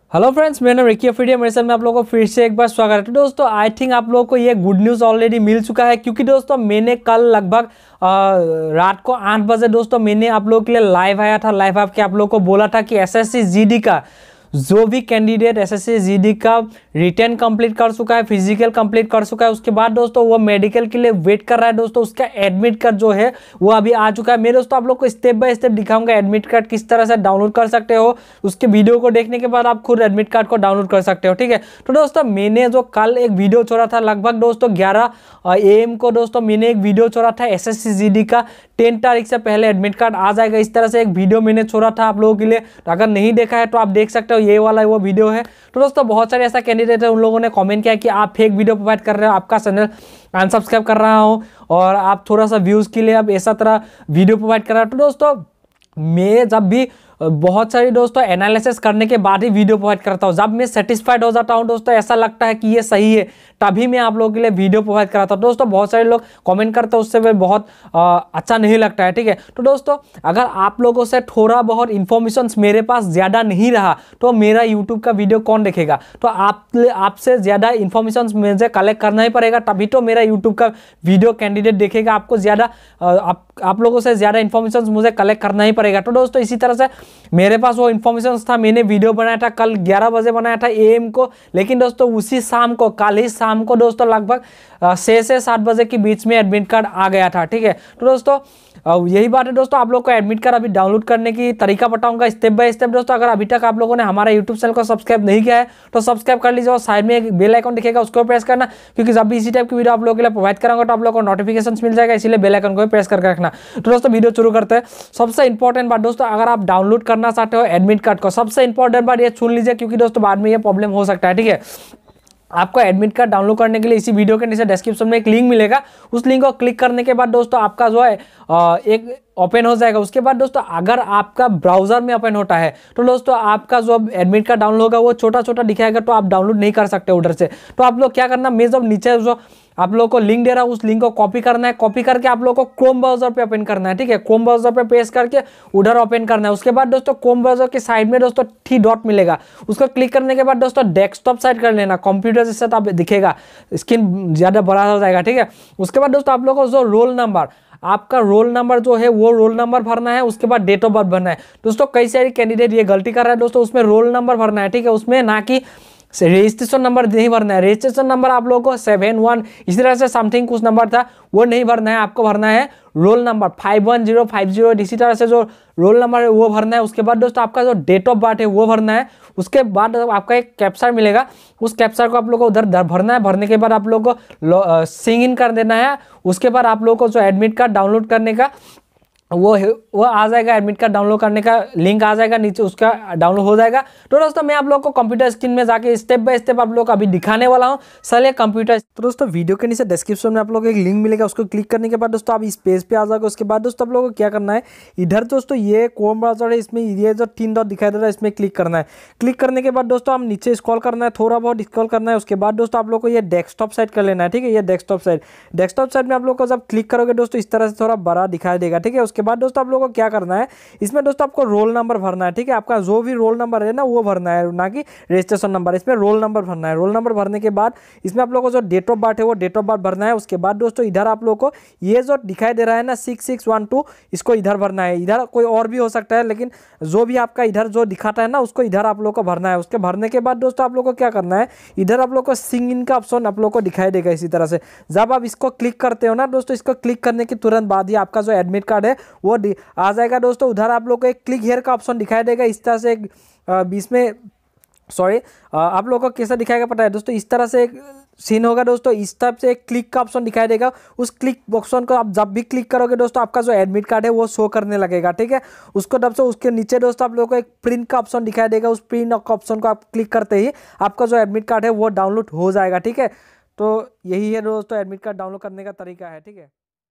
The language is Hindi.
हेलो फ्रेंड्स, मेरा नाम रिकी अफरीदी है। मेरे साथ में आप लोगों को फिर से एक बार स्वागत है। तो दोस्तों आई थिंक आप लोगों को ये गुड न्यूज़ ऑलरेडी मिल चुका है, क्योंकि दोस्तों मैंने कल लगभग रात को 8 बजे दोस्तों मैंने आप लोगों के लिए लाइव आया था। लाइव आके आप लोगों को बोला था कि एसएससी जीडी का जो भी कैंडिडेट एसएससी जीडी का रिटर्न कंप्लीट कर चुका है, फिजिकल कंप्लीट कर चुका है, उसके बाद दोस्तों वो मेडिकल के लिए वेट कर रहा है दोस्तों, उसका एडमिट कार्ड जो है वो अभी आ चुका है। मैं दोस्तों आप लोग को स्टेप बाय स्टेप दिखाऊंगा एडमिट कार्ड किस तरह से डाउनलोड कर सकते हो। उसके वीडियो को देखने के बाद आप खुद एडमिट कार्ड को डाउनलोड कर सकते हो, ठीक है। तो दोस्तों मैंने जो कल एक वीडियो छोड़ा था लगभग दोस्तों 11 AM को दोस्तों मैंने एक वीडियो छोड़ा था एसएससी जीडी का 10 तारीख से पहले एडमिट कार्ड आ जाएगा, इस तरह से एक वीडियो मैंने छोड़ा था आप लोगों के लिए। तो अगर नहीं देखा है तो आप देख सकते हो, ये वाला वो वीडियो है। तो दोस्तों बहुत सारे ऐसा कैंडिडेट है, उन लोगों ने कमेंट किया कि आप फेक वीडियो प्रोवाइड कर रहे हो, आपका चैनल अनसब्सक्राइब कर रहा हूं और आप थोड़ा सा व्यूज़ के लिए अब ऐसा तरह वीडियो प्रोवाइड कर रहा हो। तो दोस्तों मैं जब भी बहुत सारी दोस्तों एनालिसिस करने के बाद ही वीडियो प्रोवाइड करता हूँ, जब मैं सेटिस्फाइड हो जाता हूँ दोस्तों, ऐसा लगता है कि ये सही है, तभी मैं आप लोगों के लिए वीडियो प्रोवाइड कराता हूँ। दोस्तों बहुत सारे लोग कमेंट करते हैं, उससे बहुत अच्छा नहीं लगता है, ठीक है। तो दोस्तों अगर आप लोगों से थोड़ा बहुत इन्फॉर्मेशन मेरे पास ज़्यादा नहीं रहा तो मेरा यूट्यूब का वीडियो कौन देखेगा। तो आपसे ज़्यादा इन्फॉर्मेशन मुझे कलेक्ट करना ही पड़ेगा, तभी तो मेरा यूट्यूब का वीडियो कैंडिडेट देखेगा। आपको ज़्यादा आप लोगों से ज़्यादा इन्फॉर्मेशन मुझे कलेक्ट करना ही पड़ेगा। तो दोस्तों इसी तरह से मेरे पास वो इन्फॉर्मेशन था, मैंने वीडियो बनाया था कल 11 बजे बनाया था AM को, लेकिन दोस्तों उसी शाम को, कल ही शाम को दोस्तों लगभग 6 से 7 बजे के बीच में एडमिट कार्ड आ गया था, ठीक है। तो दोस्तों यही बात है दोस्तों, आप लोग को एडमिट कार्ड अभी डाउनलोड करने की तरीका बताऊंगा स्टेप बाय स्टेप। दोस्तों अगर अभी तक आप लोगों ने हमारा यूट्यूब चैनल को सब्सक्राइब नहीं किया है तो सब्सक्राइब कर लीजिए और साइड में एक बेल आइकन दिखेगा, उसको प्रेस करना, क्योंकि जब भी इसी टाइप की वीडियो आप लोगों के लिए प्रोवाइड कराऊंगा तो आप लोगों को नोटिफिकेशन मिल जाएगा, इसीलिए बेल आइकन को प्रेस करके रखना। तो दोस्तों वीडियो शुरू करते हैं। सबसे इंपॉर्टेंट बात दोस्तों, अगर आप डाउनलोड करना चाहते हो एडमिट कार्ड को, सबसे इंपॉर्टेंट बात ये सुन लीजिए, क्योंकि दोस्तों बाद में ये प्रॉब्लम हो सकता है, ठीक है। आपको एडमिट कार्ड डाउनलोड करने के लिए इसी वीडियो के नीचे डिस्क्रिप्शन में एक लिंक मिलेगा, उस लिंक को क्लिक करने के बाद दोस्तों आपका जो है एक ओपन हो जाएगा। उसके बाद दोस्तों अगर आपका ब्राउजर में ओपन होता है तो दोस्तों आपका जो एडमिट कार्ड डाउनलोड होगा वो छोटा छोटा दिखाएगा, तो आप डाउनलोड नहीं कर सकते उधर से। तो आप लोग क्या करना, मैं जब नीचे जो आप लोगों को लिंक दे रहा हूं उस लिंक को कॉपी करना है, कॉपी करके आप लोगों को क्रोम ब्राउजर पे ओपन करना है, ठीक है। क्रोम ब्राउजर पे पेस्ट करके उधर ओपन करना है। उसके बाद दोस्तों क्रोम ब्राउजर के साइड में दोस्तों 3 डॉट मिलेगा, उसको क्लिक करने के बाद दोस्तों डेस्कटॉप साइड कर लेना, कंप्यूटर जैसे तो आप दिखेगा, स्क्रीन ज़्यादा बड़ा हो जाएगा, ठीक है। उसके बाद दोस्तों आप लोगों को जो रोल नंबर, आपका रोल नंबर जो है वो रोल नंबर भरना है, उसके बाद डेट ऑफ बर्थ भरना है। दोस्तों कई सारे कैंडिडेट ये गलती कर रहा है दोस्तों, उसमें रोल नंबर भरना है, ठीक है, उसमें ना कि रजिस्ट्रेशन नंबर नहीं भरना है। रजिस्ट्रेशन नंबर आप लोगों को 71 इस तरह से समथिंग कुछ नंबर था, वो नहीं भरना है, आपको भरना है रोल नंबर 51050, इसी तरह से जो रोल नंबर है वो भरना है। उसके बाद दोस्तों आपका जो डेट ऑफ बर्थ है वो भरना है। उसके बाद आपका एक कैप्चर मिलेगा, उस कैप्चर को आप लोगों को उधर भरना है। भरने के बाद आप लोगों को सिंग इन कर देना है। उसके बाद आप लोगों को जो एडमिट कार्ड डाउनलोड करने का वो आ जाएगा, एडमिट कार्ड डाउनलोड करने का लिंक आ जाएगा नीचे, उसका डाउनलोड हो जाएगा। तो दोस्तों मैं आप लोगों को कंप्यूटर स्क्रीन में जाके स्टेप बाय स्टेप आप लोग को अभी दिखाने वाला हूं। चलिए कंप्यूटर। तो दोस्तों वीडियो के नीचे डिस्क्रिप्शन में आप लोगों को एक लिंक मिलेगा, उसको क्लिक करने के बाद दोस्तों आप इस पेज पे आ जाओगे। उसके बाद दोस्तों आप लोगों को क्या करना है, इधर दोस्तों ये क्रोम ब्राउजर है, इसमें ये जो 3 डॉट दिखाई दे रहा है इसमें क्लिक करना है। क्लिक करने के बाद दोस्तों हम नीचे स्क्रॉल करना है, थोड़ा बहुत स्क्रॉल करना है। उसके बाद दोस्तों आप लोग को ये डेस्कटॉप साइड कर लेना है, ठीक है। ये डेस्कटॉप साइड में आप लोग को जब क्लिक करोगे दोस्तों इस तरह से थोड़ा बड़ा दिखाई देगा, ठीक है। उसके बाद दोस्तों आप लोगों को क्या करना है, इसमें दोस्तों आपको रोल नंबर भरना है, ठीक है। आपका जो भी रोल नंबर है ना वो भरना है, ना कि रजिस्ट्रेशन नंबर, इसमें रोल नंबर भरना है। रोल नंबर भरने के बाद इसमें आप लोगों को जो डेट ऑफ बर्थ है वो डेट ऑफ बर्थ भरना है। उसके बाद दोस्तों इधर आप लोगों को ये जो दिखाई दे रहा है ना 6612, इसको इधर भरना है। इधर कोई और भी हो सकता है, लेकिन जो भी आपका इधर जो दिखाता है ना उसको इधर आप लोग को भरना है। उसके भरने के बाद दोस्तों आप लोग को क्या करना है, इधर आप लोग को सिंग इन का ऑप्शन आप लोग को दिखाई देगा इसी तरह से। जब आप इसको क्लिक करते हो ना दोस्तों, इसको क्लिक करने के तुरंत बाद ही आपका जो एडमिट कार्ड है वो आ जाएगा दोस्तों। उधर आप लोग को एक क्लिक हियर का ऑप्शन दिखाई देगा इस तरह से, बीच में आप लोगों को कैसा दिखाएगा पता है दोस्तों, इस तरह से एक सीन होगा दोस्तों। इस टाइप से एक क्लिक का ऑप्शन दिखाई देगा, उस क्लिक ऑप्शन को आप जब भी क्लिक करोगे दोस्तों आपका जो एडमिट कार्ड है वो शो करने लगेगा, ठीक है। उसको तब से उसके नीचे दोस्तों आप लोगों को एक प्रिंट का ऑप्शन दिखाई देगा, उस प्रिंट का ऑप्शन को आप क्लिक करते ही आपका जो एडमिट कार्ड है वो डाउनलोड हो जाएगा, ठीक है। तो यही है दोस्तों एडमिट कार्ड डाउनलोड करने का तरीका है, ठीक है।